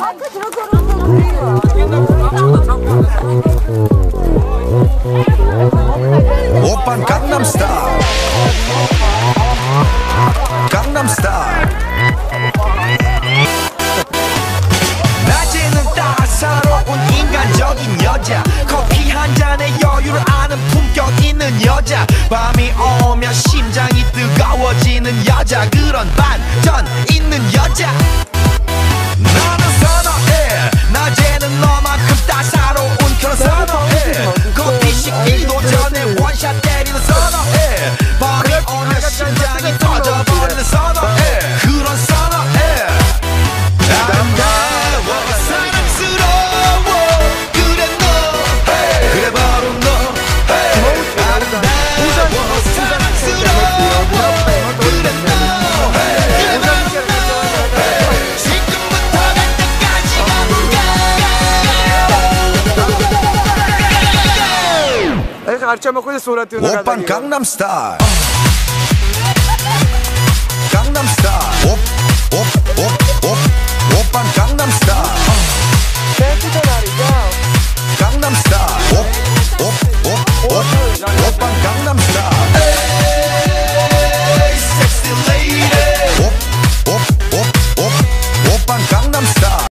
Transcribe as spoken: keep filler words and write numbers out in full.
마이크 들어서 그러는 거야. 오빤 강남스타일 강남스타일 낮에는 따사로운 인간적인 여자 커피 한 잔에 여유를 아는 품격 있는 여자 밤이 오면 심장이 뜨거워지는 여자 그런 반전 있는 여자 나는 선호해 낮에는 너만큼 따사로운 그런 선호해 커피 식기도 전에 원샷 때리는 선호해 밤이 오면 심장이 터져버리는 선호해 그런 선호해 아름다워 사랑스러워 그래 너 그래 바로 너 아름다워 사랑스러워 그래 너 그래 바로 너 지금부터 갈 때까지 Adesso facciamo così sulla tua casa. 오빤 강남스타일 강남스타일 오오오오 오빤 강남스타일 Senti Tonari, ciao. 강남스타일 오오오오 오빤 강남스타일